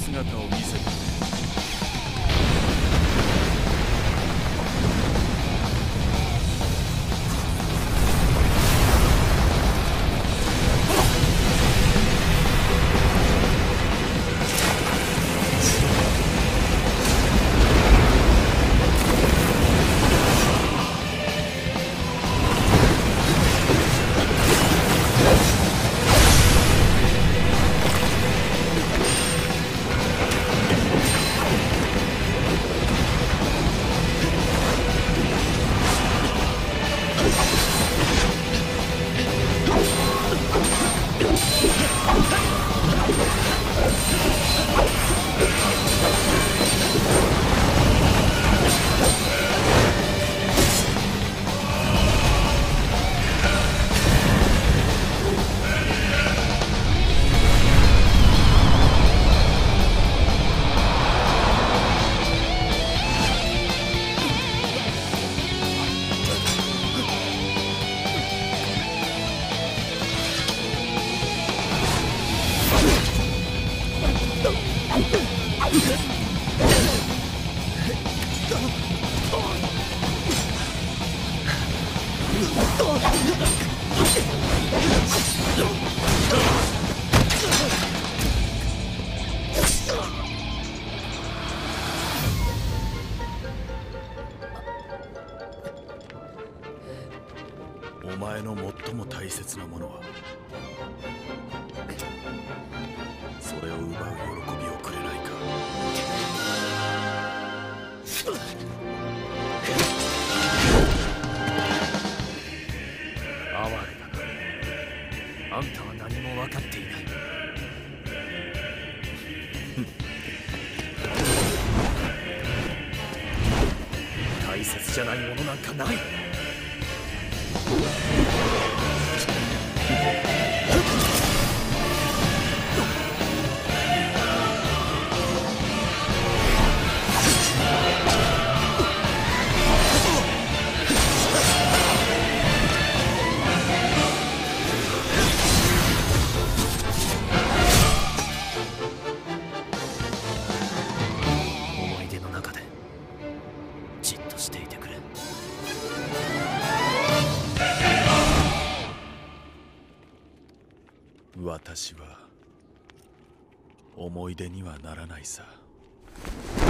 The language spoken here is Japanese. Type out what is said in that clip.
姿を見せてくれ。お前の最も大切なものは、それを奪う喜びをくれないか。哀れだな。あんたは何も分かっていない。大切じゃないものなんかない。思い出の中でじっとしていてくれ。私は思い出にはならないさ。